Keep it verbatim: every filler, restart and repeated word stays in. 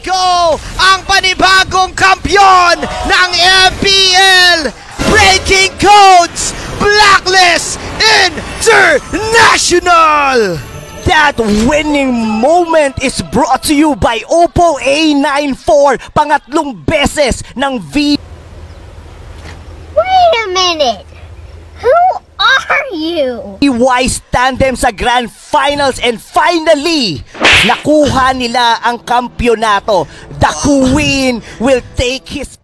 go! Ang panibagong kampyon ng M P L! Breaking codes! Blacklist International! That winning moment is brought to you by Oppo A ninety-four, pangatlong beses ng V. Wait a minute! Who are you? Wise tandem sa Grand Finals, and finally, nakuha nila ang kampyonato. The Queen will take his